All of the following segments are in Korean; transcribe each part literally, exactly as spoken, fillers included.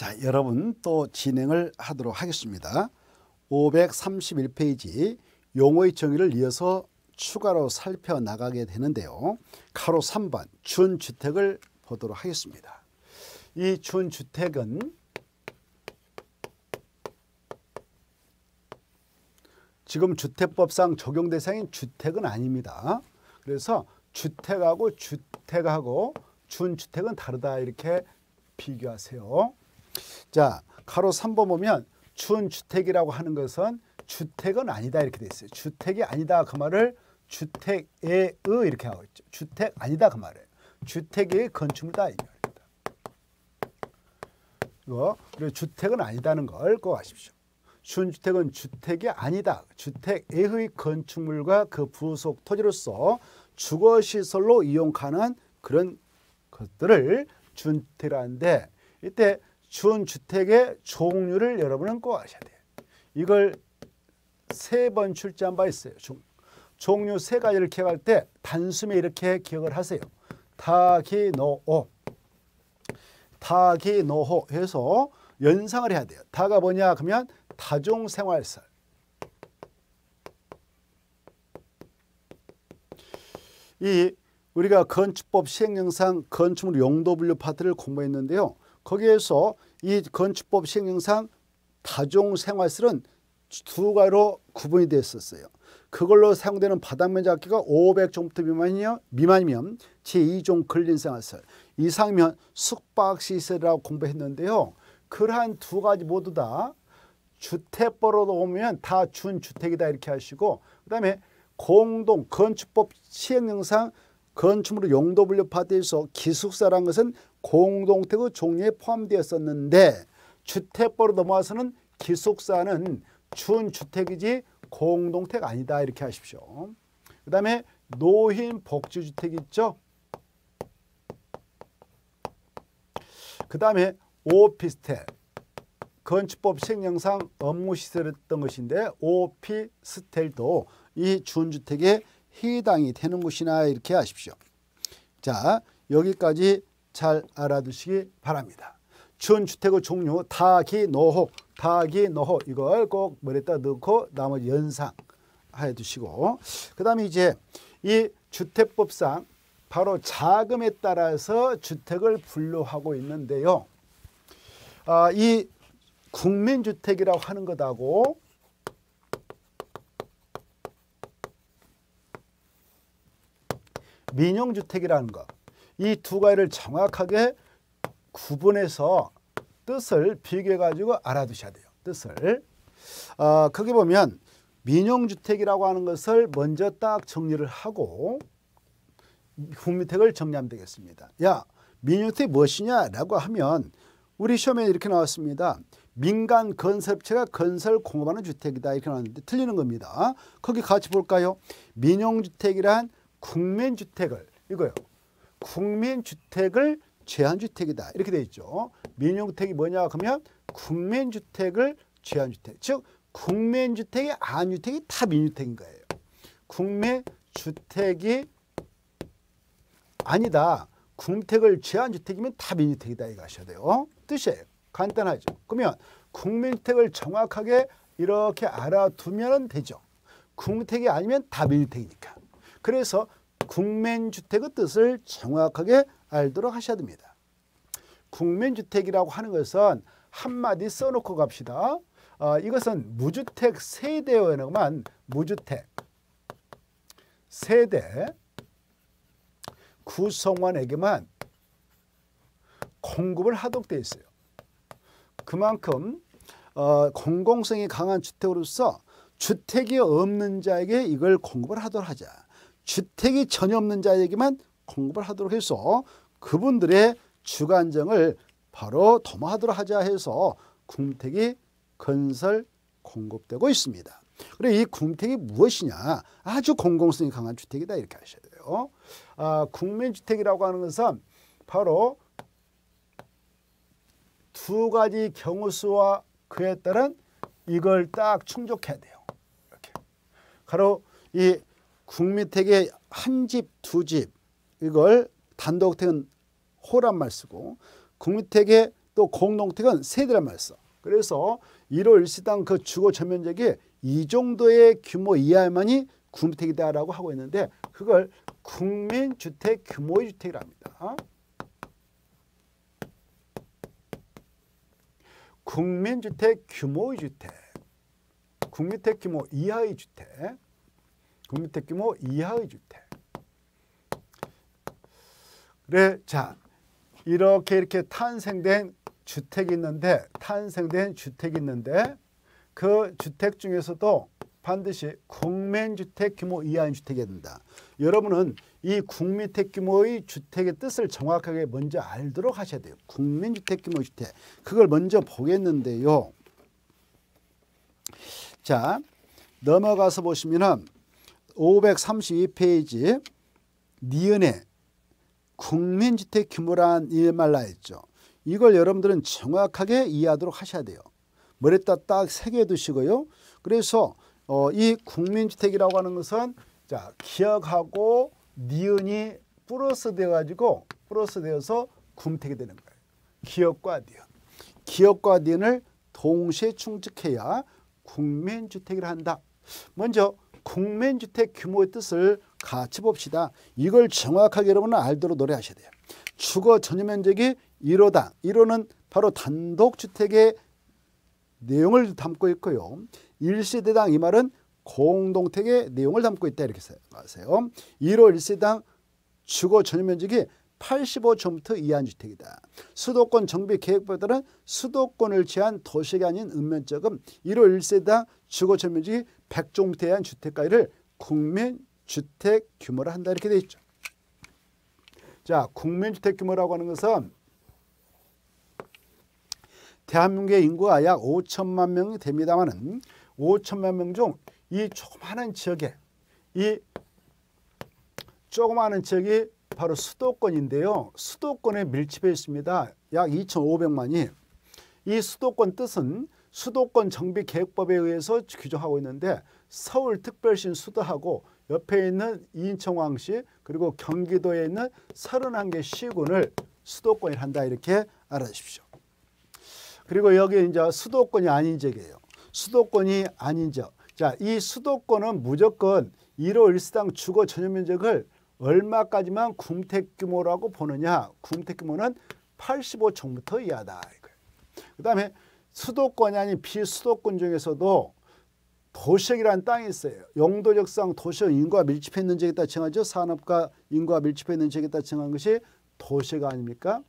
자, 여러분 또 진행을 하도록 하겠습니다. 오백삼십일 페이지 용어의 정의를 이어서 추가로 살펴나가게 되는데요. 가로 삼 번 준주택을 보도록 하겠습니다. 이 준주택은 지금 주택법상 적용 대상인 주택은 아닙니다. 그래서 주택하고 주택하고 준주택은 다르다 이렇게 비교하세요. 자, 가로 삼 번 보면 준주택이라고 하는 것은 주택은 아니다 이렇게 돼 있어요. 주택이 아니다 그 말을 주택의 이렇게 하고 있죠. 주택 아니다 그 말이에요. 주택의 건축물이다 이 말입니다. 이거 그리고 주택은 아니다는 걸 꼭 아십시오. 준주택은 주택이 아니다. 주택의 건축물과 그 부속 토지로서 주거시설로 이용 가능한 그런 것들을 준주택이라는데, 이때 준주택의 종류를 여러분은 꼭 아셔야 돼요. 이걸 세 번 출제한 바 있어요. 종, 종류 세 가지를 기억할 때 단숨에 이렇게 기억을 하세요. 다기노호, 다기노호 해서 연상을 해야 돼요. 다가 뭐냐 그러면 다중생활설. 이 우리가 건축법 시행령상 건축물 용도 분류 파트를 공부했는데요. 거기에서 이 건축법 시행령상 다중생활설은 두 가지로 구분이 됐었어요. 그걸로 사용되는 바닥면적 합계가 오백 제곱미터 미만이요, 미만이면 제이 종 근린생활설, 이상이면 숙박시설이라고 공부했는데요. 그러한 두 가지 모두 다 주택법으로 보면 다 준주택이다 이렇게 하시고, 그 다음에 공동 건축법 시행령상 건축물 용도 분류 파트에서 기숙사라는 것은 공동택의 종류에 포함되었었는데, 주택법으로 넘어와서는 기숙사는 준주택이지 공동택 아니다 이렇게 하십시오. 그 다음에 노인복지주택 있죠. 그 다음에 오피스텔, 건축법 시행령상 업무시설이었던 것인데 오피스텔도 이 준주택에 해당이 되는 것이나 이렇게 하십시오. 자, 여기까지 잘 알아두시기 바랍니다. 준주택의 종류 다기노호, 다기노호 이걸 꼭 머리에다 넣고 나머지 연상해 두시고, 그 다음에 이제 이 주택법상 바로 자금에 따라서 주택을 분류하고 있는데요. 아, 이 국민주택이라고 하는 것하고 민영주택이라는 것, 이 두 가지를 정확하게 구분해서 뜻을 비교해 가지고 알아두셔야 돼요. 뜻을. 아, 거기 보면 민영주택이라고 하는 것을 먼저 딱 정리를 하고 국민주택을 정리하면 되겠습니다. 야, 민영주택이 무엇이냐라고 하면 우리 시험에 이렇게 나왔습니다. 민간 건설업체가 건설 공급하는 주택이다 이렇게 나왔는데 틀리는 겁니다. 거기 같이 볼까요? 민영주택이란 국민주택을, 이거요. 국민주택을 제한주택이다 이렇게 되어 있죠. 민영주택이 뭐냐 그러면 국민주택을 제한주택, 즉 국민주택이 안주택이 다 민주택인 거예요. 국민주택이 아니다, 국민주택을 제한주택이면 다 민주택이다 이거 하셔야 돼요. 뜻이에요. 간단하죠. 그러면 국민주택을 정확하게 이렇게 알아두면 되죠. 국민주택이 아니면 다 민주택이니까. 그래서 국민주택의 뜻을 정확하게 알도록 하셔야 됩니다. 국민주택이라고 하는 것은 한마디 써놓고 갑시다. 어, 이것은 무주택 세대에만 무주택 세대 구성원에게만 공급을 하도록 되어 있어요. 그만큼 어, 공공성이 강한 주택으로서 주택이 없는 자에게 이걸 공급을 하도록 하자. 주택이 전혀 없는 자에게만 공급을 하도록 해서 그분들의 주관정을 바로 도모하도록 하자 해서 국민주택이 건설 공급되고 있습니다. 그리고 이 국민주택이 무엇이냐? 아주 공공성이 강한 주택이다 이렇게 하셔야 돼요. 아, 국민주택이라고 하는 것은 바로 두 가지 경우수와 그에 따른 이걸 딱 충족해야 돼요. 이렇게. 바로 이 국민주택의 한 집, 두 집 이걸 단독주택은 호란 말 쓰고, 국민주택의 또 또 공동택은 세대란 말을 써. 그래서 일 호 일 세당 그 주거 전면적이 이 정도의 규모 이하만이 국민주택이다라고 하고 있는데 그걸 국민주택 규모의 주택이랍니다. 국민주택 규모의 주택. 국민주택 규모 이하의 주택. 국민주택 규모 이하의 주택. 그래, 자, 이렇게 이렇게 탄생된 주택이 있는데 탄생된 주택이 있는데 그 주택 중에서도 반드시 국민주택 규모 이하의 주택이 된다. 여러분은 이 국민주택 규모의 주택의 뜻을 정확하게 먼저 알도록 하셔야 돼요. 국민주택 규모 주택. 그걸 먼저 보겠는데요. 자, 넘어가서 보시면은 오백삼십이 페이지 니은에 국민주택 규모란 이 말 나있죠. 이걸 여러분들은 정확하게 이해하도록 하셔야 돼요. 머리에다 딱 새겨 두시고요. 그래서 어, 이 국민주택이라고 하는 것은 자, 기억하고 니은이 플러스 되어 가지고 플러스 되어서 국민주택이 되는 거예요. 기억과 니은. 기억과 니은을 동시에 충족해야 국민주택이라 한다. 먼저 국민주택 규모의 뜻을 같이 봅시다. 이걸 정확하게 여러분은 알도록 노래하셔야 돼요. 주거 전용 면적이 일 호당. 일 호는 바로 단독주택의 내용을 담고 있고요. 일 세대당 이 말은 공동택의 내용을 담고 있다 이렇게 생각하세요. 일 호 일 세당 주거 전용 면적이 팔십오 제곱미터 이하인 주택이다. 수도권 정비 계획법에 따른 수도권을 제한 도시가 아닌 읍면적은 일 호 일 세당 주거 전용 면적이 백 제곱미터 이하인 주택가를 국민주택 규모로 한다 이렇게 되어 있죠. 자, 국민주택 규모라고 하는 것은 대한민국의 인구가 약 오천만 명이 됩니다만은 오천만 명 중 이 조그마한 지역에 이 조그마한 지역이 바로 수도권인데요. 수도권에 밀집해 있습니다. 약 이천오백만이. 이 수도권 뜻은 수도권 정비계획법에 의해서 규정하고 있는데 서울특별시 수도하고 옆에 있는 인천광시 그리고 경기도에 있는 서른한 개 시군을 수도권이라 한다 이렇게 알아주십시오. 그리고 여기 이제 수도권이 아닌 지역이에요. 수도권이 아닌 지역. 자, 이 수도권은 무조건 일 호 일 세당 주거 전용 면적을 얼마까지만 국민주택 규모라고 보느냐. 국민주택 규모는 팔십오 제곱미터 이하다. 그 다음에 수도권이 아닌 비수도권 중에서도 도시역이라는 땅이 있어요. 용도적상 도시역 인구가 밀집해 있는 지역에 따라 정하죠. 산업과 인구가 밀집해 있는 지역에 따라 정한 것이 도시역 아닙니까?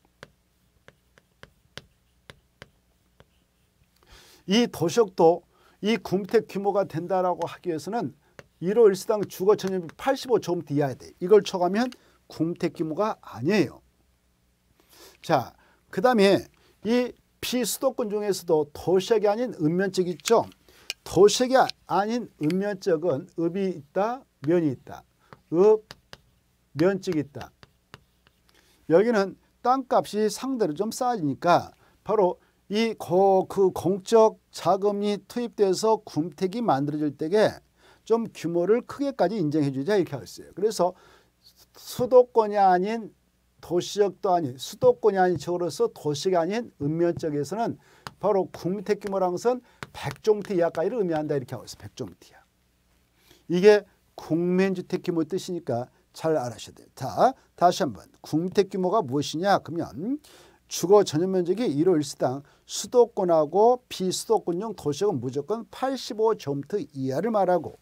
이 도시역도 이 국민주택 규모가 된다라고 하기 위해서는 일 호 일 세당 주거 전용 팔십오 제곱미터 이하야 돼. 이걸 초과하면 국민주택 규모가 아니에요. 자, 그 다음에 이 비수도권 중에서도 도시역이 아닌 읍면적 있죠. 도시역이 아닌 읍면적은 읍이 있다, 면이 있다. 읍, 면적이 있다. 여기는 땅값이 상대로 좀 싸지니까 바로 이 그 공적 자금이 투입돼서 국민주택이 만들어질 때에 좀 규모를 크게까지 인정해 주자 이렇게 하고 있어요. 그래서 수도권이 아닌 도시역도 아닌 수도권이 아닌 지역으로서 도시가 아닌 읍면적에서는 바로 국민주택 규모라는 것은 백 제곱미터 이하까지를 의미한다 이렇게 하고 있어요. 백 제곱미터 이하. 이게 국민주택 규모 뜻이니까 잘 알아셔야 돼요. 자, 다시 한번 국민주택 규모가 무엇이냐? 그러면 주거 전용 면적이 일 호 일 세당 수도권하고 비수도권용 도시역은 무조건 팔십오 제곱미터 이하를 말하고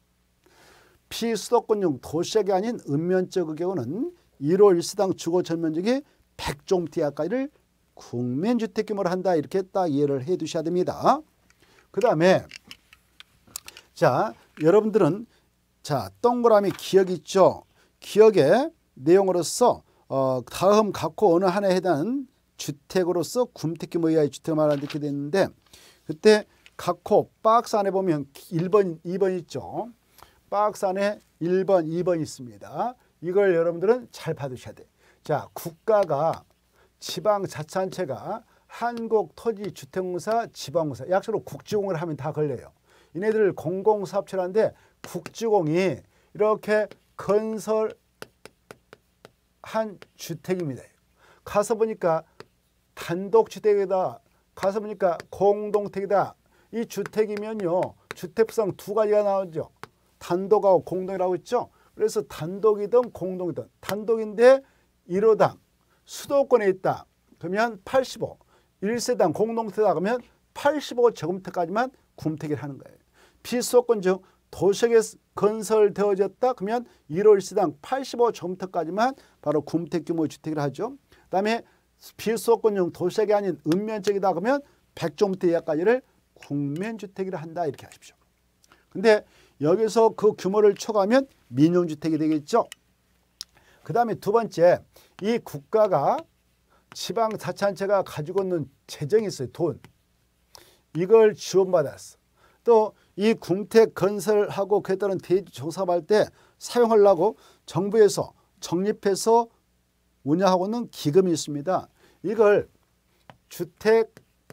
비수도권용 도시역이 아닌 읍면적의 경우는 일 호 일 세당 주거 전용 면적이 백 제곱미터 이하까지를 국민주택 규모로 한다 이렇게 딱 이해를 해 두셔야 됩니다. 그 다음에 자, 여러분들은 자, 동그라미 기억 있죠. 기억의 내용으로서 어, 다음 각호 어느 하나에 해당하는 주택으로서 국민주택 규모 이하의 주택을 말하는 이렇게 됐는데 그때 각호 박스 안에 보면 일 번, 이 번 있죠. 박스 안에 일 번, 이 번 있습니다. 이걸 여러분들은 잘 받으셔야 돼요. 자, 국가가 지방자치단체가 한국토지주택공사, 지방공사 약속으로 국지공을 하면 다 걸려요. 얘네들 공공사업체라는데 국지공이 이렇게 건설한 주택입니다. 가서 보니까 단독주택이다. 가서 보니까 공동택이다. 이 주택이면요. 주택성 두 가지가 나오죠. 단독하고 공동이라고 있죠. 그래서 단독이든 공동이든 단독인데 일 호당 수도권에 있다. 그러면 팔십오. 일 세당 공동택이다. 그러면 팔십오 제곱미터까지만 구금택을 하는 거예요. 비수도권 중 도시에 건설되어졌다. 그러면 일 호 일 세당 팔십오 제곱미터까지만 바로 구금택 규모의 주택을 하죠. 그다음에 비수도권 중 도시가 아닌 읍면적이다. 그러면 백 제곱미터 이하까지를 국면주택이라 한다. 이렇게 하십시오. 근데 여기서 그 규모를 초과하면 민용주택이 되겠죠. 그 다음에 두 번째, 이 국가가 지방자치단체가 가지고 있는 재정이 있어요. 돈. 이걸 지원받았어. 또 이 궁택 건설하고 그에 따른 대지 조사할 때 사용하려고 정부에서 적립해서 운영하고 있는 기금이 있습니다. 이걸 주택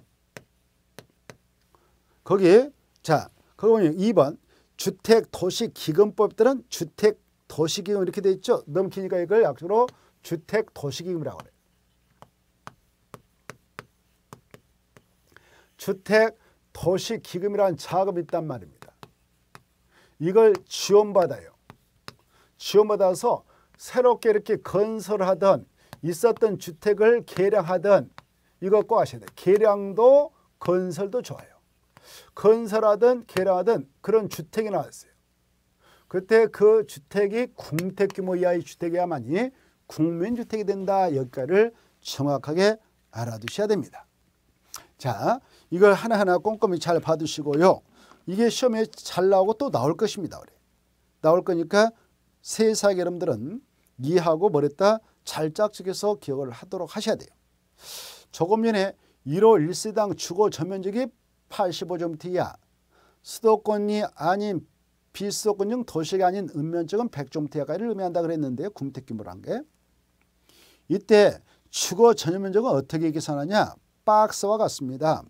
거기 자 거기 보면 이 번 주택도시기금법에 따른 주택도시기금 이렇게 돼 있죠. 넘기니까 이걸 약속으로 주택도시기금이라고 그래요. 주택도시기금이라는 자금이 있단 말입니다. 이걸 지원받아요. 지원받아서 새롭게 이렇게 건설하던 있었던 주택을 개량하던 이거 꼭 아셔야 돼요. 개량도 건설도 좋아요. 건설하든 개량하든 그런 주택이 나왔어요. 그때 그 주택이 궁택 규모 이하의 주택이야만이 국민주택이 된다. 여기까지를 정확하게 알아두셔야 됩니다. 자, 이걸 하나하나 꼼꼼히 잘 봐두시고요. 이게 시험에 잘 나오고 또 나올 것입니다. 그래. 나올 거니까 세사기 여러분들은 이해하고 머리에다 잘 짝짓해서 기억을 하도록 하셔야 돼요. 조금 전에 일 호 일 세당 주거 전면적이 팔십오 제곱미터 이하, 수도권이 아닌 비수도권 중 도시가 아닌 읍면적은 백 제곱미터 이하까지를 의미한다 그랬는데요. 궁택 규모란 게. 이때 주거 전용면적은 어떻게 계산하냐? 박스와 같습니다.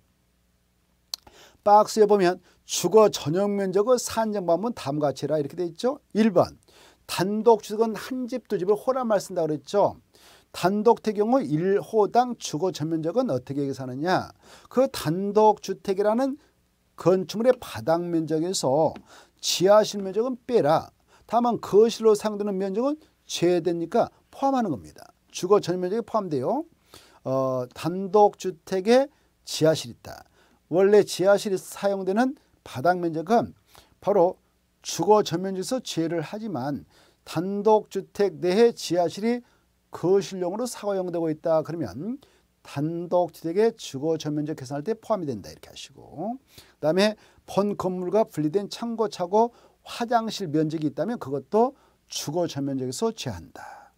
박스에 보면 주거 전용면적은 산정받으면 다음과 같이라 이렇게 돼 있죠. 일 번 단독주택은 한 집, 두 집을 호란말 쓴다고 그랬죠. 단독택 경우 일 호당 주거 전면적은 어떻게 계산하냐? 그 단독주택이라는 건축물의 바닥 면적에서 지하실 면적은 빼라. 다만 거실로 사용되는 면적은 제외되니까 포함하는 겁니다. 주거 전면적이 포함돼요. 어, 단독주택에 지하실이 있다. 원래 지하실이 사용되는 바닥 면적은 바로 주거 전면적에서 제외를 하지만 단독주택 내에 지하실이 거실용으로 사용되고 있다. 그러면 단독주택의 주거 전면적 계산할 때 포함이 된다. 이렇게 하시고 그 다음에 본 건물과 분리된 창고, 차고, 화장실 면적이 있다면 그것도 주거 전면적에서 제한다.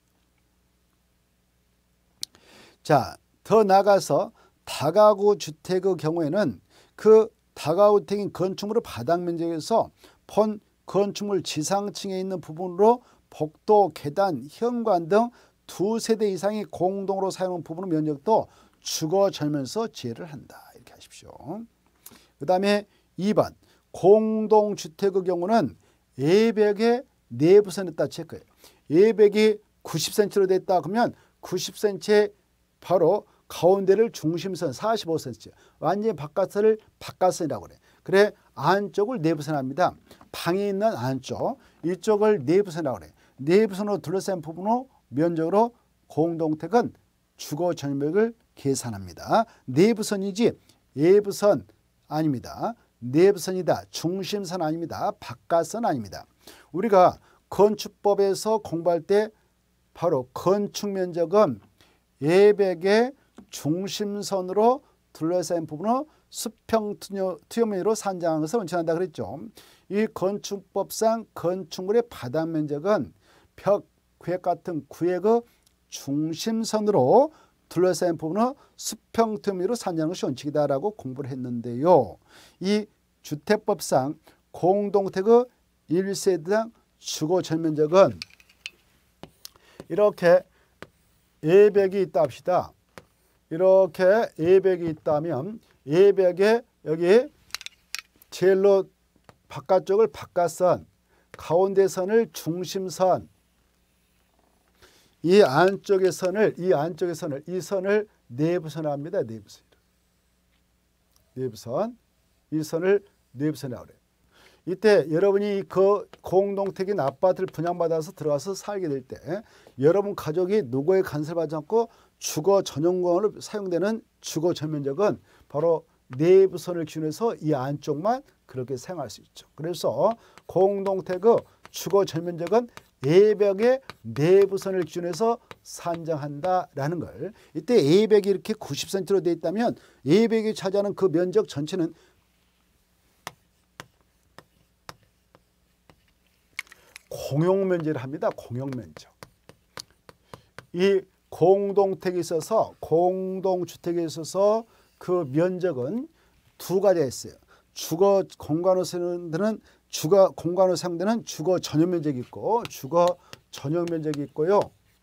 자, 더 나아가서 다가구 주택의 경우에는 그 다가구 주택인 건축물의 바닥 면적에서 본 건축물 지상층에 있는 부분으로 복도, 계단, 현관 등 두 세대 이상이 공동으로 사용하는 부분의 면적도 주거 전면에서 제외를 한다. 이렇게 하십시오. 그 다음에 이 번 공동주택의 경우는 외벽의 내부선에 따라 체크해요. 외벽이 구십 센티미터로 됐다 그러면 구십 센티미터 바로 가운데를 중심선 사십오 센티미터 완전히 바깥선을 바깥선이라고 그래. 그래 안쪽을 내부선 합니다. 방이 있는 안쪽 이쪽을 내부선이라고 그래. 내부선으로 둘러싼 부분으로 면적으로 공동택은 주거 전용면적을 계산합니다. 내부선이지 외부선 아닙니다. 내부선이다. 중심선 아닙니다. 바깥선 아닙니다. 우리가 건축법에서 공부할 때 바로 건축면적은 외벽의 중심선으로 둘러싼 부분을 수평 투영면으로 산정하는 것을 원칙한다 그랬죠. 이 건축법상 건축물의 바닥 면적은 벽, 구획 같은 구획의 중심선으로 둘러싼 부분을 수평 투영면으로 산정하는 것이 원칙이다라고 공부를 했는데요. 이 주택법상 공동택의 일 세대당 주거 전면적은 이렇게 외벽이 있다 합시다. 이렇게 외벽이 있다면 외벽에 여기 제일로 바깥쪽을 바깥선, 가운데 선을 중심선, 이 안쪽의 선을 이 안쪽의 선을 이 선을 내부선을 합니다. 내부선. 내부선. 이 선을 내부선이라고 그래요. 이때 여러분이 그 공동택인 아파트를 분양받아서 들어가서 살게 될 때 여러분 가족이 누구의 간섭을 받지 않고 주거 전용공원으로 사용되는 주거 전면적은 바로 내부선을 기준해서 이 안쪽만 그렇게 사용할 수 있죠. 그래서 공동택의 주거 전면적은 A벽의 내부선을 기준해서 산정한다라는 걸, 이때 A벽이 이렇게 구십 센티미터로 되어 있다면 A벽이 차지하는 그 면적 전체는 공용면적을 합니다. 공용면적. 이 공동택에 있어서 공동주택에 있어서 그 면적은 두 가지가 있어요. 주거 공간으로 사용되는 주거 공간으로 사용되는 주거 전용 면적이 있고 주거 전용 면적이 있고요.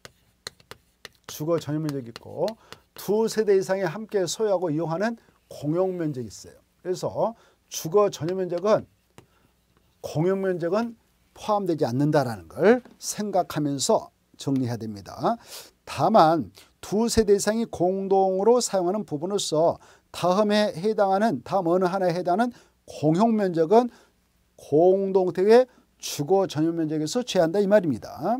주거 전용 면적이 있고 두 세대 이상이 함께 소유하고 이용하는 공용 면적이 있어요. 그래서 주거 전용 면적은 공용 면적은 포함되지 않는다라는 걸 생각하면서 정리해야 됩니다. 다만 두 세대 이상이 공동으로 사용하는 부분으로서 다음에 해당하는 다음 어느 하나에 해당하는 공용 면적은 공동택의 주거 전용 면적에서 제한다 이 말입니다.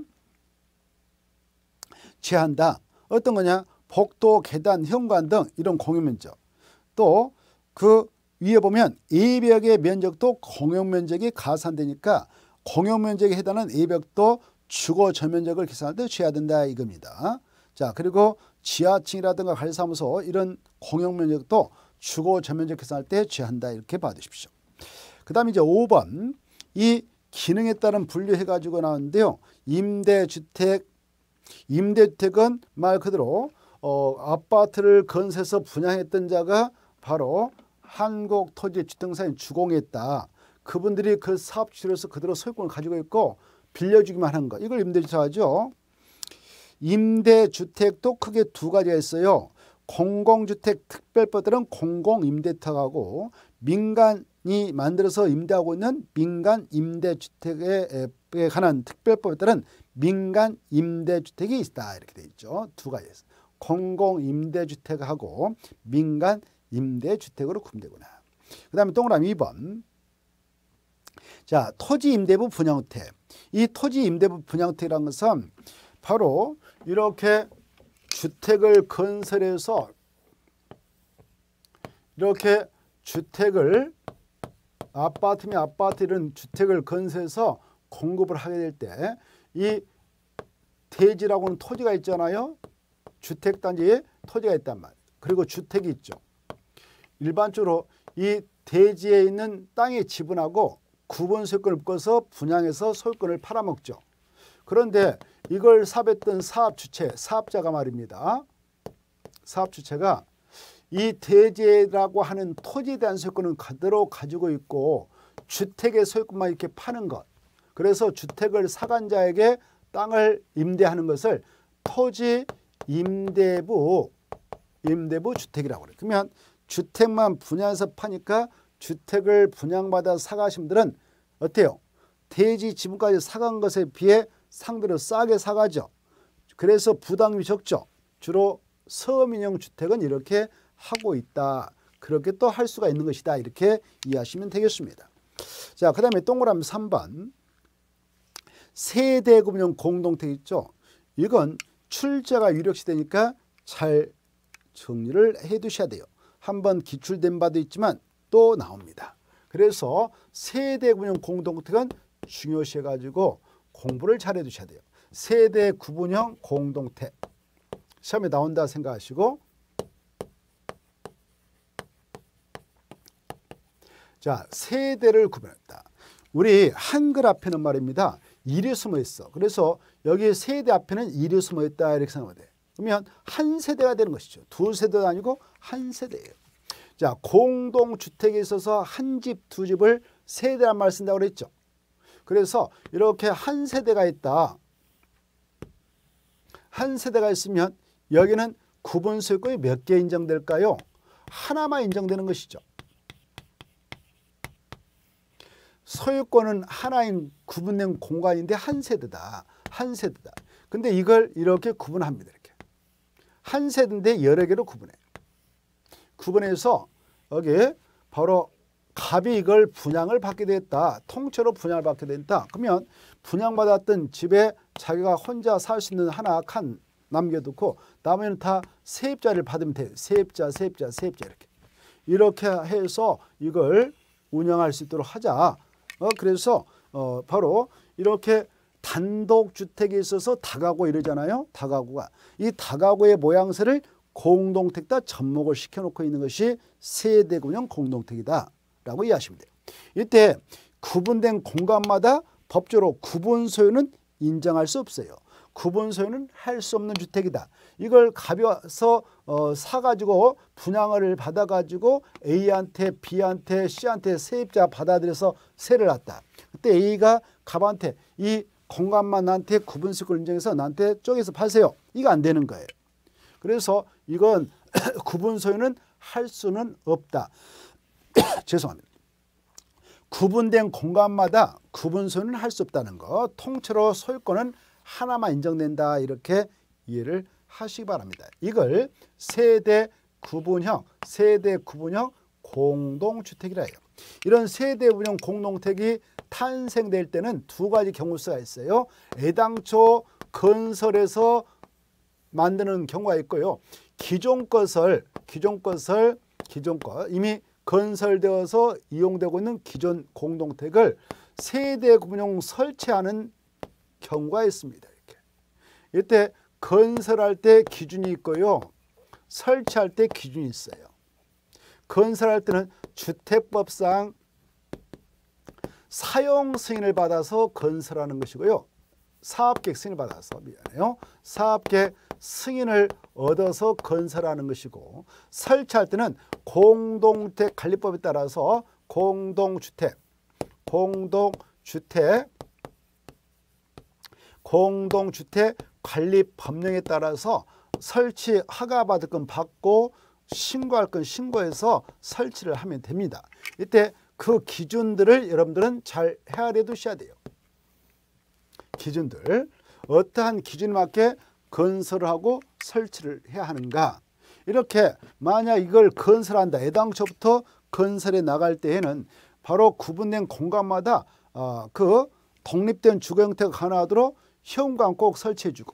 제한다. 어떤 거냐? 복도, 계단, 현관 등 이런 공용 면적. 또 그 위에 보면 A벽의 면적도 공용 면적이 가산되니까 공용 면적에 해당하는 A벽도 주거 전면적을 계산할 때 제한된다 이겁니다. 자, 그리고 지하층이라든가 관리사무소 이런 공용 면적도 주거 전면적 계산할 때 제한한다 이렇게 봐두십시오. 그 다음에 이제 오 번 이 기능에 따른 분류해가지고 나오는데요. 임대주택, 임대주택은 말 그대로 어, 아파트를 건설해서 분양했던 자가 바로 한국토지주택공사에 주공했다. 그분들이 그 사업 주체로서 그대로 소유권을 가지고 있고 빌려주기만 하는 거. 이걸 임대주택하죠. 임대주택도 크게 두 가지가 있어요. 공공주택 특별법들은 공공임대주택하고 민간이 만들어서 임대하고 있는 민간임대주택에 관한 특별법에 따른 민간임대주택이 있다. 이렇게 되어 있죠. 두 가지 있어요. 공공임대주택하고 민간임대주택으로 구분되구나. 그 다음에 동그라미 이 번. 자, 토지임대부 분양주택. 이 토지임대부 분양주택이라는 것은 바로 이렇게 주택을 건설해서 이렇게 주택을 아파트면 아파트 이런 주택을 건설해서 공급을 하게 될 때 이 대지라고 하는 토지가 있잖아요. 주택단지에 토지가 있단 말이에요. 그리고 주택이 있죠. 일반적으로 이 대지에 있는 땅의 지분하고 구분 소유권을 묶어서 분양해서 소유권을 팔아먹죠. 그런데 이걸 사업했던 사업 주체, 사업자가 말입니다. 사업 주체가 이 대지라고 하는 토지에 대한 소유권은 그대로 가지고 있고 주택의 소유권만 이렇게 파는 것. 그래서 주택을 사간 자에게 땅을 임대하는 것을 토지 임대부, 임대부 주택이라고 그래요. 그러면 주택만 분양해서 파니까 주택을 분양받아 사가신 분들은 어때요? 대지 지분까지 사간 것에 비해 상대로 싸게 사가죠. 그래서 부담이 적죠. 주로 서민형 주택은 이렇게 하고 있다. 그렇게 또 할 수가 있는 것이다. 이렇게 이해하시면 되겠습니다. 자, 그 다음에 동그라미 삼 번. 세대 구분형 공동택 있죠. 이건 출제가 유력시되니까 잘 정리를 해 두셔야 돼요. 한번 기출된 바도 있지만 또 나옵니다. 그래서 세대 구분형 공동택은 중요시해 가지고 공부를 잘 해 두셔야 돼요. 세대 구분형 공동택. 시험에 나온다 생각하시고 자, 세대를 구분했다. 우리 한글 앞에는 말입니다. 일이 숨어 있어. 그래서 여기 세대 앞에는 일이 숨어 있다 이렇게 생각하면 돼. 그러면 한 세대가 되는 것이죠. 두 세대가 아니고 한 세대예요. 자, 공동주택에 있어서 한 집, 두 집을 세대란 말을 쓴다고 그랬죠. 그래서 이렇게 한 세대가 있다. 한 세대가 있으면 여기는 구분 소유권이 몇 개 인정될까요? 하나만 인정되는 것이죠. 소유권은 하나인 구분된 공간인데 한 세대다. 한 세대다. 근데 이걸 이렇게 구분합니다. 이렇게. 한 세대인데 여러 개로 구분해. 구분해서 여기 바로 갑이 이걸 분양을 받게 됐다. 통째로 분양을 받게 됐다. 그러면 분양받았던 집에 자기가 혼자 살 수 있는 하나 칸 남겨두고 나머지는 다 세입자를 받으면 돼요. 세입자, 세입자, 세입자 이렇게. 이렇게 해서 이걸 운영할 수 있도록 하자. 어, 그래서 어, 바로 이렇게 단독주택에 있어서 다가구 이러잖아요. 다가구가. 이 다가구의 모양새를 공동택에다 접목을 시켜놓고 있는 것이 세대구형 공동택이다 라고 이해하시면 돼요. 이때 구분된 공간마다 법적으로 구분 소유는 인정할 수 없어요. 구분 소유는 할 수 없는 주택이다. 이걸 가벼워서 어, 사가지고 분양을 받아가지고 A한테 B한테 C한테 세입자 받아들여서 세를 놨다. 그때 A가 갑한테 이 공간만 나한테 구분 소유를 인정해서 나한테 쪼개서 파세요. 이거 안 되는 거예요. 그래서 이건 구분 소유는 할 수는 없다. 죄송합니다. 구분된 공간마다 구분 소유는 할 수 없다는 거. 통째로 소유권은 하나만 인정된다. 이렇게 이해를 하시기 바랍니다. 이걸 세대 구분형, 세대 구분형 공동주택이라 해요. 이런 세대 구분형 공동택이 탄생될 때는 두 가지 경우수가 있어요. 애당초 건설에서 만드는 경우가 있고요. 기존 것을, 기존 것을, 기존 것, 이미 건설되어서 이용되고 있는 기존 공동택을 세대 구분형 설치하는 경우가 있습니다. 이렇게. 이때 건설할 때 기준이 있고요. 설치할 때 기준이 있어요. 건설할 때는 주택법상 사용 승인을 받아서 건설하는 것이고요. 사업계획 승인을 받아서 미안해요. 사업계획 승인을 얻어서 건설하는 것이고 설치할 때는 공동주택 관리법에 따라서 공동주택, 공동주택, 공동주택 관리 법령에 따라서 설치 허가 받을 건 받고 신고할 건 신고해서 설치를 하면 됩니다. 이때 그 기준들을 여러분들은 잘 헤아려 두셔야 돼요. 기준들, 어떠한 기준에 맞게 건설을 하고 설치를 해야 하는가. 이렇게 만약 이걸 건설한다. 애당초부터 건설에 나갈 때에는 바로 구분된 공간마다 어, 그 독립된 주거 형태가 가능하도록 현관 꼭 설치해주고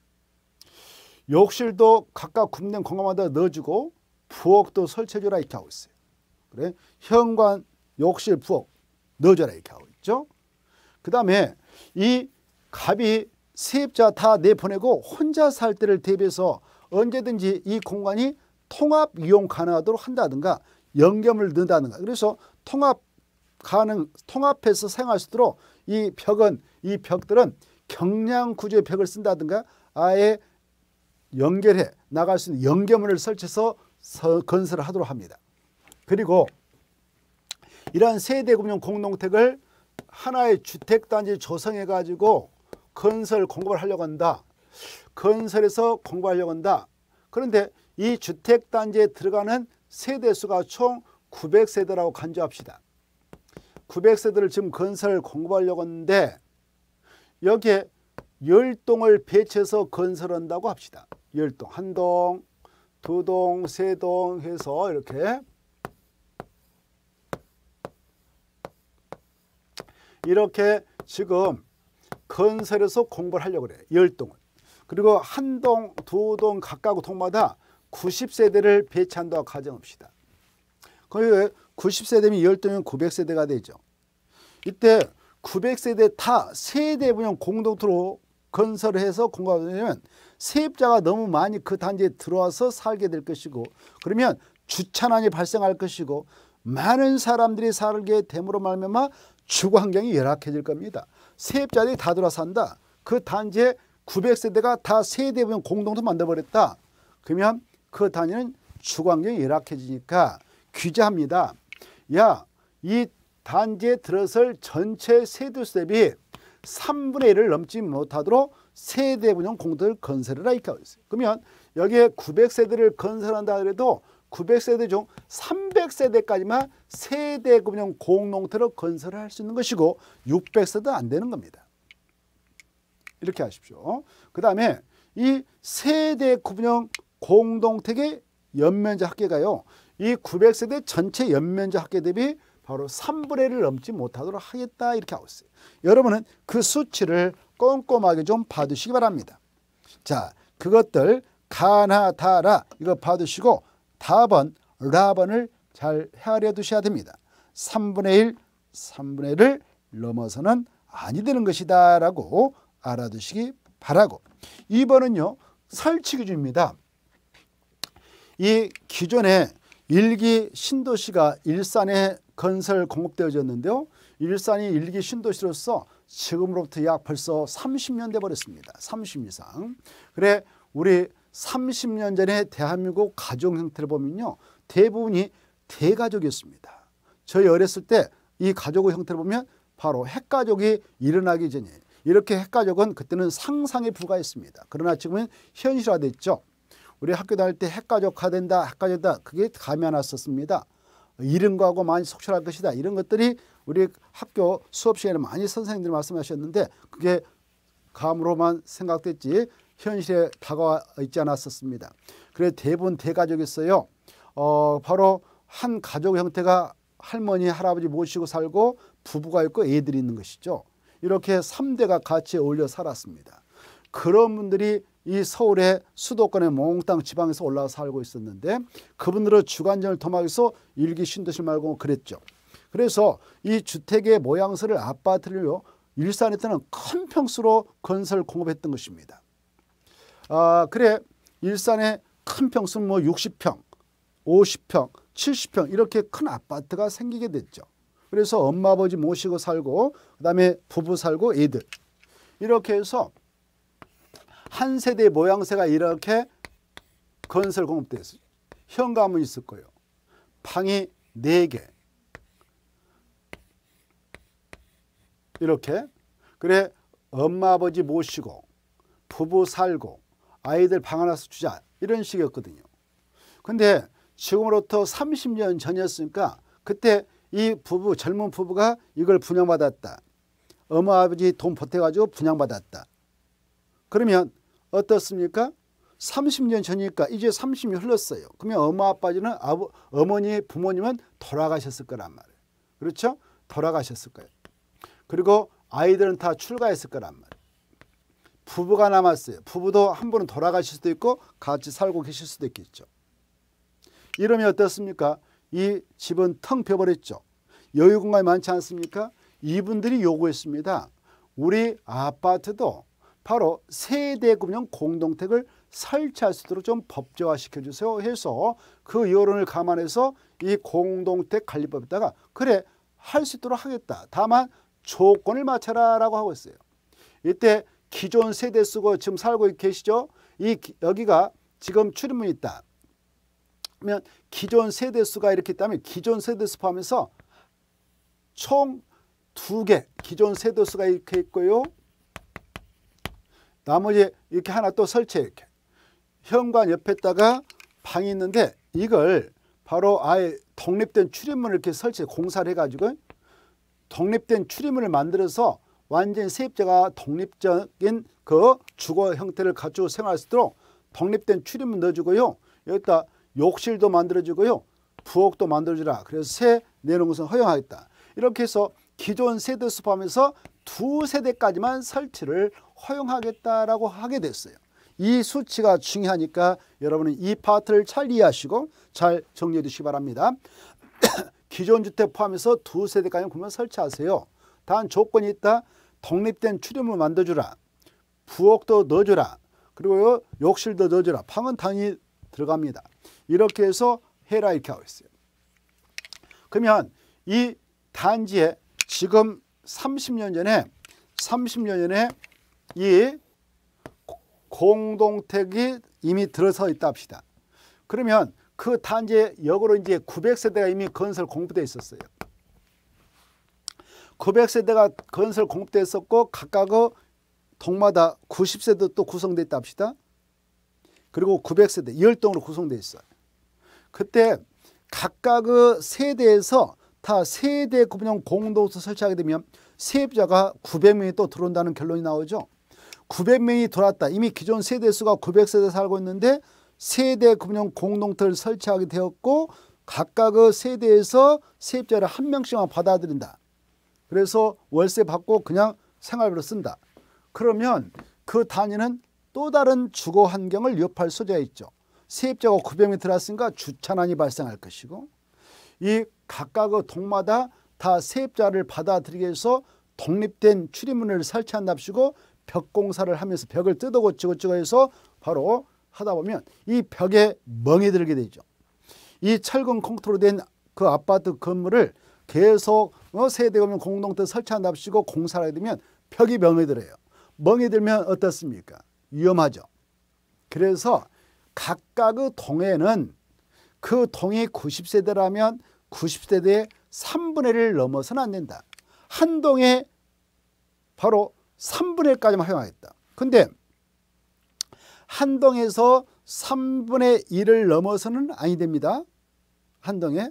욕실도 각각 구분된 공간마다 넣어주고 부엌도 설치해줘라 이렇게 하고 있어요. 그래, 현관, 욕실, 부엌 넣어줘라 이렇게 하고 있죠. 그 다음에 이 갑이 세입자 다 내보내고 혼자 살 때를 대비해서 언제든지 이 공간이 통합 이용 가능하도록 한다든가 연결을 넣는다든가. 그래서 통합 가능, 통합해서 사용할 수 있도록 이 벽은, 이 벽들은 경량 구조의 벽을 쓴다든가 아예 연결해 나갈 수 있는 연결문을 설치해서 건설을 하도록 합니다. 그리고 이러한 세대구분형 공동택을 하나의 주택단지 조성해 가지고 건설 공급을 하려고 한다. 건설해서 공급하려고 한다. 그런데 이 주택단지에 들어가는 세대수가 총 구백 세대라고 간주합시다. 구백 세대를 지금 건설 공급하려고 하는데 여기에 열 동을 배치해서 건설한다고 합시다. 열 동, 한 동, 두 동, 세 동 해서 이렇게 이렇게 지금 건설해서 공부를 하려고 그래요. 열 동을. 그리고 한 동, 두 동 각각 동마다 구십 세대를 배치한다고 가정합시다. 그리고 구십 세대면 열 동이면 구백 세대가 되죠. 이때 구백 세대 다 세대분양 공동으로 건설해서 공급하면 세입자가 너무 많이 그 단지에 들어와서 살게 될 것이고 그러면 주차난이 발생할 것이고 많은 사람들이 살게 됨으로 말미암아 주거 환경이 열악해질 겁니다. 세입자들이 다 들어와 산다. 그 단지에 구백 세대가 다 세대분양 공동으로 만들어버렸다. 그러면 그 단지는 주거 환경이 열악해지니까 규제합니다. 야, 이 단지에 들어설 전체 세대수 대비 삼분의 일을 넘지 못하도록 세대분양 공동을 건설해라 이렇게 하고 있어요. 그러면 여기에 구백 세대를 건설한다 그래도 구백 세대 중 삼백 세대까지만 세대분양 공동체로 건설을 할 수 있는 것이고 육백 세대는 안 되는 겁니다. 이렇게 하십시오. 그 다음에 이 세대분양 공동택의 연면적 합계가요. 이 구백 세대 전체 연면적 합계 대비 바로 삼분의 일을 넘지 못하도록 하겠다 이렇게 하고 있어요. 여러분은 그 수치를 꼼꼼하게 좀 봐두시기 바랍니다. 자, 그것들 가나 다라 이거 봐두시고 답은 라번을 잘 헤아려 두셔야 됩니다. 삼분의 일, 삼분의 일을 넘어서는 아니 되는 것이다 라고 알아두시기 바라고. 이 번은요. 설치 기준입니다. 이 기존에 일기 신도시가 일산에 건설 공급되어졌는데요. 일산이 일기 신도시로서 지금으로부터 약 벌써 삼십 년 돼 버렸습니다. 삼십 년 이상. 그래 우리 삼십 년 전에 대한민국 가족 형태를 보면요. 대부분이 대가족이었습니다. 저희 어렸을 때 이 가족의 형태를 보면 바로 핵가족이 일어나기 전이에요. 이렇게 핵가족은 그때는 상상에 불과했습니다. 그러나 지금은 현실화됐죠. 우리 학교 다닐 때 핵가족화 된다, 핵가족이다. 그게 감이 안 왔었습니다. 이른거하고 많이 속출할 것이다. 이런 것들이 우리 학교 수업 시간에 많이 선생님들이 말씀하셨는데 그게 감으로만 생각됐지 현실에 다가와 있지 않았었습니다. 그래서 대부분 대가족이었어요. 어, 바로 한 가족 형태가 할머니, 할아버지 모시고 살고 부부가 있고 애들이 있는 것이죠. 이렇게 삼 대가 같이 어울려 살았습니다. 그런 분들이 이 서울의 수도권의 몽땅 지방에서 올라와 살고 있었는데 그분들은 주관적을 토막해서 일기 신도시 말고 그랬죠. 그래서 이 주택의 모양새를 아파트를요. 일산에 때는 큰 평수로 건설 공급했던 것입니다. 아, 그래 일산에 큰 평수는 뭐 육십 평, 오십 평, 칠십 평 이렇게 큰 아파트가 생기게 됐죠. 그래서 엄마 아버지 모시고 살고 그다음에 부부 살고 애들 이렇게 해서 한 세대의 모양새가 이렇게 건설 공급됐어요. 현관문 있을 거예요. 방이 네 개 이렇게 그래 엄마 아버지 모시고 부부 살고 아이들 방 하나씩 주자 이런 식이었거든요. 근데 지금으로부터 삼십 년 전이었으니까 그때 이 부부 젊은 부부가 이걸 분양받았다. 엄마 아버지 돈 보태가지고 분양받았다. 그러면 어떻습니까? 삼십 년 전이니까 이제 삼십 년 흘렀어요. 그러면 엄마 아빠는 아버, 어머니 부모님은 돌아가셨을 거란 말이에요. 그렇죠? 돌아가셨을 거예요. 그리고 아이들은 다 출가했을 거란 말이에요. 부부가 남았어요. 부부도 한 분은 돌아가실 수도 있고 같이 살고 계실 수도 있겠죠. 이러면 어떻습니까? 이 집은 텅 비어버렸죠. 여유 공간이 많지 않습니까? 이분들이 요구했습니다. 우리 아파트도 바로 세대금융 공동택을 설치할 수 있도록 좀 법제화 시켜주세요 해서 그 여론을 감안해서 이 공동택 관리법에다가 그래 할 수 있도록 하겠다. 다만 조건을 맞춰라 라고 하고 있어요. 이때 기존 세대 쓰고 지금 살고 계시죠? 이 여기가 지금 출입문이 있다. 그러면 기존 세대 수가 이렇게 있다면 기존 세대 수 포함해서 총 두 개 기존 세대 수가 이렇게 있고요. 나머지 이렇게 하나 또 설치해 이렇게 현관 옆에다가 방이 있는데 이걸 바로 아예 독립된 출입문을 이렇게 설치해 공사를 해가지고 독립된 출입문을 만들어서 완전 세입자가 독립적인 그 주거 형태를 갖추고 생활할 수 있도록 독립된 출입문 넣어주고요. 여기다 욕실도 만들어주고요. 부엌도 만들어주라. 그래서 새 내놓은 것은 허용하겠다. 이렇게 해서 기존 세대 수 포함해서 두 세대까지만 설치를 허용하겠다라고 하게 됐어요. 이 수치가 중요하니까 여러분은 이 파트를 잘 이해하시고 잘 정리해 두시기 바랍니다. 기존 주택 포함해서 두 세대까지 그러면 설치하세요. 단 조건이 있다. 독립된 출입문을 만들어주라. 부엌도 넣어주라. 그리고 욕실도 넣어주라. 방은 당연히 들어갑니다. 이렇게 해서 해라 이렇게 하고 있어요. 그러면 이 단지에 지금 삼십 년 전에 삼십 년 전에 이 공동택이 이미 들어서 있다 합시다. 그러면 그 단지에 역으로 이제 구백 세대가 이미 건설 공급되어 있었어요. 구백 세대가 건설 공급되어 있었고 각각의 동마다 구십 세대 또 구성되어 있다 합시다. 그리고 구백 세대 열 동으로 구성되어 있어요. 그때 각각의 세대에서 다 세대 구분형 공동수 설치하게 되면 세입자가 구백 명이 또 들어온다는 결론이 나오죠. 구백 명이 들어왔다. 이미 기존 세대 수가 구백 세대 살고 있는데 세대 구분형 공동체를 설치하게 되었고 각각의 세대에서 세입자를 한 명씩만 받아들인다. 그래서 월세 받고 그냥 생활비로 쓴다. 그러면 그 단위는 또 다른 주거 환경을 위협할 소지가 있죠. 세입자가 구백 미터 들어왔으니까 주차난이 발생할 것이고 이 각각의 동마다 다 세입자를 받아들이기 위해서 독립된 출입문을 설치한답시고 벽 공사를 하면서 벽을 뜯어고치고 찍어 해서 바로 하다 보면 이 벽에 멍이 들게 되죠. 이 철근 콘크리트로 된 그 아파트 건물을 계속 세대 구분형 공동체 설치한답시고 공사를 하게 되면 벽이 멍이 들어요. 멍이 들면 어떻습니까? 위험하죠. 그래서 각각의 동에는 그 동이 구십 세대라면 구십 세대의 삼분의 일을 넘어서는 안 된다. 한 동에 바로 삼분의 일까지만 허용하겠다. 근데 한 동에서 삼분의 일을 넘어서는 아니 됩니다. 한 동에.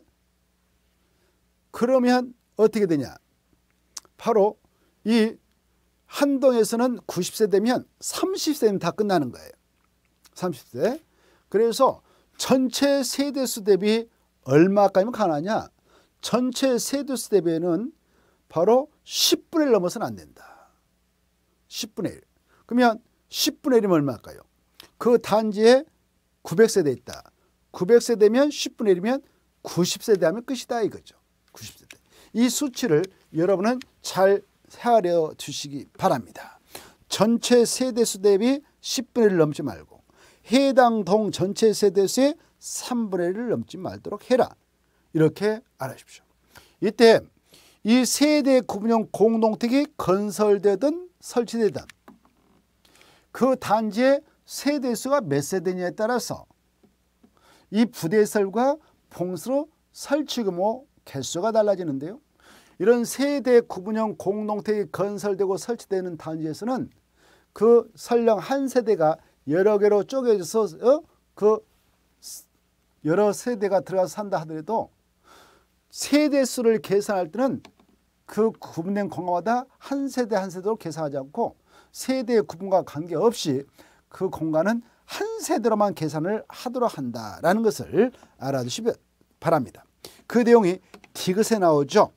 그러면 어떻게 되냐. 바로 이 한 동에서는 구십 세대면 삼십 세면 다 끝나는 거예요. 삼십 세. 그래서 전체 세대수 대비 얼마까지면 가능하냐. 전체 세대수 대비는 바로 십분의 일 넘어서는 안 된다. 십분의 일. 그러면 십분의 일이면 얼마일까요? 그 단지에 구백 세대 있다. 구백 세대면 십분의 일이면 구십 세대 하면 끝이다 이거죠. 구십 세대. 이 수치를 여러분은 잘 헤아려 두시기 바랍니다. 전체 세대수 대비 십분의 일을 넘지 말고 해당 동 전체 세대수의 삼분의 일을 넘지 말도록 해라. 이렇게 알아주십시오. 이때 이 세대 구분형 공동택이 건설되든 설치되든 그 단지의 세대수가 몇 세대냐에 따라서 이 부대설과 봉수로 설치 규모 개수가 달라지는데요. 이런 세대 구분형 공동택이 건설되고 설치되는 단지에서는 그 설령 한 세대가 여러 개로 쪼개져서 어? 그 여러 세대가 들어가서 산다 하더라도 세대수를 계산할 때는 그 구분된 공간마다 한 세대 한 세대로 계산하지 않고 세대의 구분과 관계없이 그 공간은 한 세대로만 계산을 하도록 한다라는 것을 알아두시기 바랍니다. 그 내용이 디귿에 나오죠.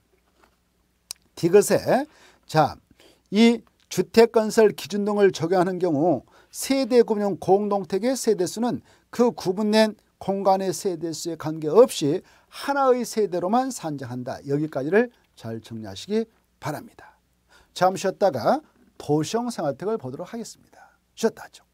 디귿에 자, 이 주택건설 기준 등을 적용하는 경우 세대 구분형 공동택의 세대수는 그 구분된 공간의 세대수에 관계없이 하나의 세대로만 산정한다. 여기까지를 잘 정리하시기 바랍니다. 잠시 쉬었다가 도시형 생활택을 보도록 하겠습니다. 쉬었다 하죠.